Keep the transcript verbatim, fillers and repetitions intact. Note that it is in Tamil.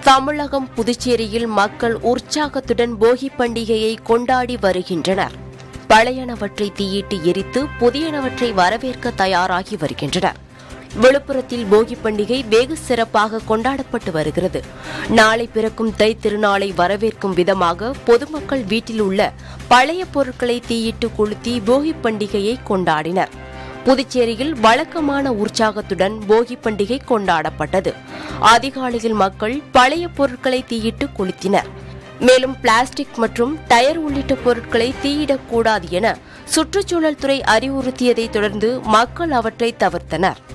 தமிழகம் புதுச்சேரியில் மக்கள் உற்சாகத்துடன் போகி பண்டிகையை கொண்டாடி வருகின்றனர். பழையனவற்றை தீயிட்டு எரித்து புதியனவற்றை வரவேற்க தயாராகி வருகின்றனர். விழுப்புரத்தில் போகி பண்டிகை வெகு சிறப்பாக கொண்டாடப்பட்டு வருகிறது. நாளை பிறக்கும் தை திருநாளை வரவேற்கும் விதமாக பொதுமக்கள் வீட்டில் உள்ள பழைய பொருட்களை தீயிட்டு கொளுத்தி போகி பண்டிகையை கொண்டாடினர். புதுச்சேரியில் வழக்கமான உற்சாகத்துடன் போகி பண்டிகை கொண்டாடப்பட்டது. அதிகாலையில் மக்கள் பழைய பொருட்களை தீயிட்டு கொளுத்தினர். மேலும் பிளாஸ்டிக் மற்றும் டயர் உள்ளிட்ட பொருட்களை தீயிடக்கூடாது என சுற்றுச்சூழல் துறை அறிவுறுத்தியதை தொடர்ந்து மக்கள் அவற்றை தவிர்த்தனர்.